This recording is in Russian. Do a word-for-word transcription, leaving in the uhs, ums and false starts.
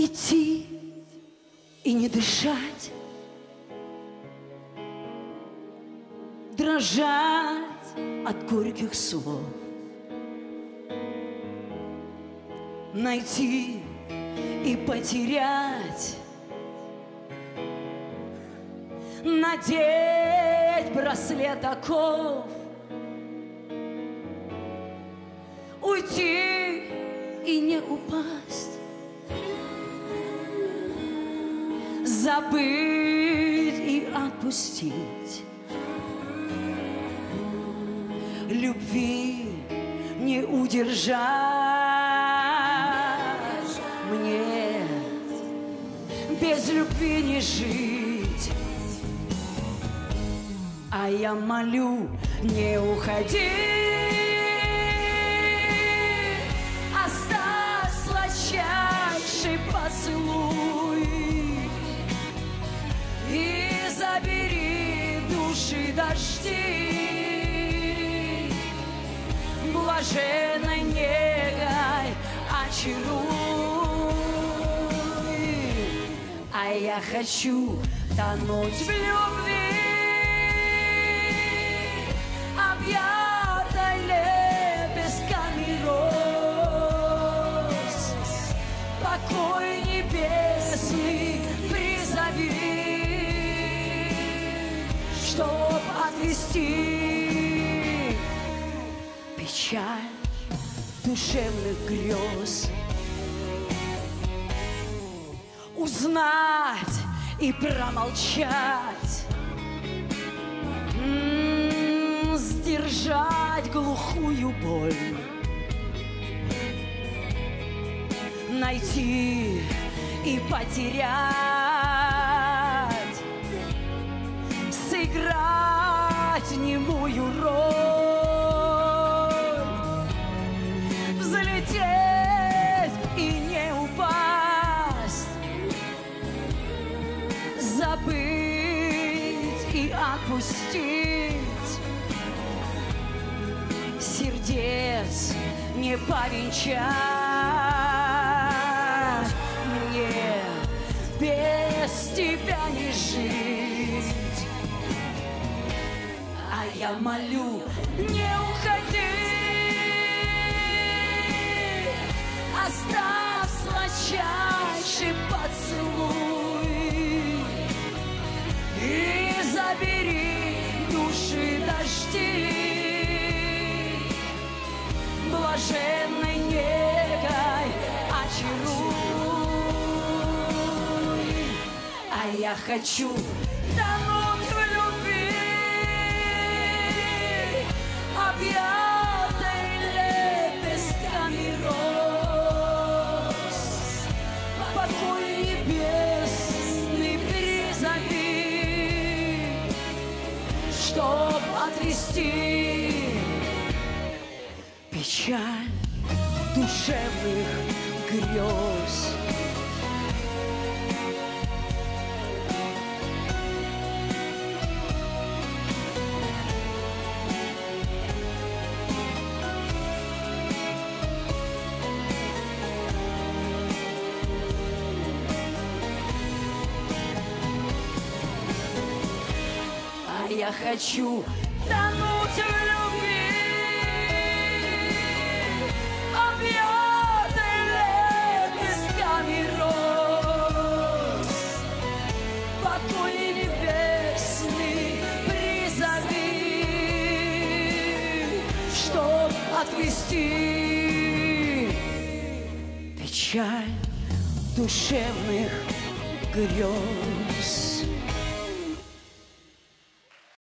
идти и не дышать, дрожать от горьких слов, найти и потерять, надеть браслет оков, уйти и не упасть, забыть и отпустить, любви не удержать мне, без любви не жить. А я молю, не уходи, оставь сладчайший поцелуй и забери души дожди, блаженной негой очаруй. А я хочу тонуть в любви, объятой лепестками роз, покой небесный призови, чтоб отвести печаль душевных грез, узнать и промолчать, м-м, сдержать глухую боль, найти и потерять, сыграть немую роль, взлететь и не упасть, забыть и отпустить, сердец не повенчать, мне без тебя не жить. А я молю, не уходи, оставь сладчайший поцелуй и забери души дожди, блаженной негой очаруй. А я хочу тонуть в любви, объятой лепестками роз, покой небесный призови, чтоб отвести печаль душевных грез. А я хочу тонуть в любви, объятой лепестками роз, покой небесный призови, чтоб отвести печаль душевных грез.